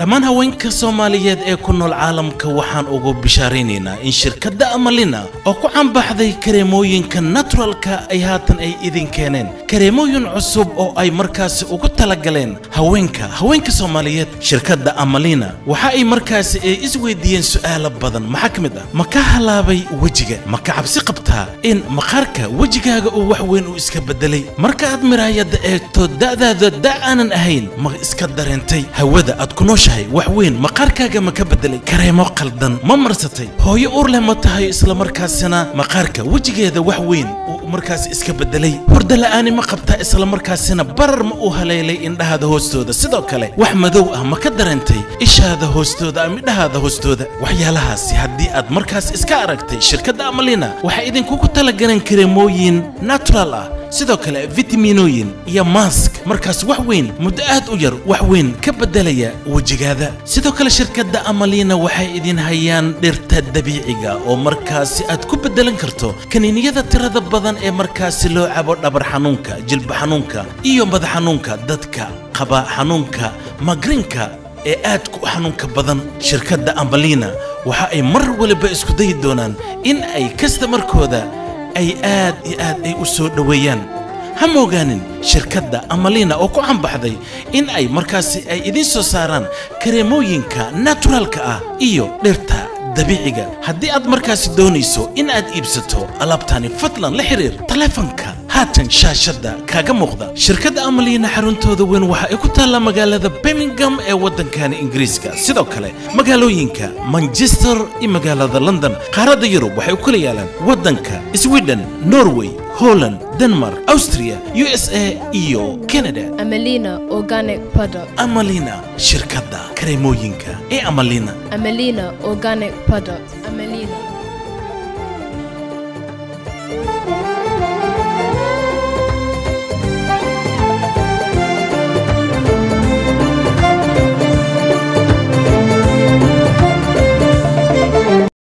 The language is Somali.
dhammaan haweenka Soomaaliyeed ee ku nool caalamka waxaan ugu bishaareynaynaa in shirkadda Amalina oo ku canbaxday kareemooyinka naturalka ay haatan ay idin keeneen kareemooyin cusub oo ay markaas ugu talagaleen haweenka Soomaaliyeed. shirkadda Amalina waxa ay markaas isweydiiyeen su'aalo badan maxaa kamid ah ma ka halaabay wajiga ma ka cabsi qabtaa in maqaarka wajigaaga uu wax weyn u iska bedelay marka aad miraayada eegto da'daada aanan ahayn ma iska dareentay hawada aad ku nooshahay wax weyn maqaarkaaga ma ka bedelay kareemo qaldan ma marsatay hooyo uur leh ma tahay isla markaasina maqaarka wajigeeda wax weyn uu markaas iska bedelay hurdo la'aan ma qabtaa isla markaasina barar ma u haleelay indhahaada hoostooda sidoo kale wax madow ah ma ka dareentay ishaada hoostooda ama indhahaada hoostooda waxyaalahaasi haddii aad markaas iska aragtay shirkadda Amalina waxa idinku ku talagaleen kareemooyin natural ah sidoo kale vitaminoyin iyo mask markaas wax weyn muddo aad u yar wax weyn ka bedelaya wajigaada sidoo kale shirkadda Amalina waxay idin hayaan dhirta dabiiciga oo markaas aad ku bedelan karto kaniiniyada tirada badan ee markaas loo cabo dhabar xanuunka jilba xanuunka iyo madax xanuunka dadka qaba xanuunka migranka ee aad ku xanuunka badan shirkadda Amalina waxa ay mar waliba isku dayi doonaan in ay customerkooda ay aad ay u soo dhaweeyaan ha moogaanin shirkadda Amalina oo ku canbaxday in ay markaas ay idin soo saaraan kareemooyinka naturalka ah iyo dhirta dabiiciga haddii aad markaas doonayso in aad iibsato alaabtani fadlan la xiriir telefonka haatan shaashada kaaga muuqda shirkadda Amalina xaruntooda weyn waxa ay ku taala magaalada Birmingham ee waddanka Ingiriiska sidoo kale magaalooyinka Manchester iyo magaalada London qaaradda Yurub waxay ku kala yaalaan waddanka Sweden Norway Holland Denmark Austria USA iyo Canada Amalina Organic Product Amalina shirkadda kareemooyinka ee Amalina Organic Product Amalina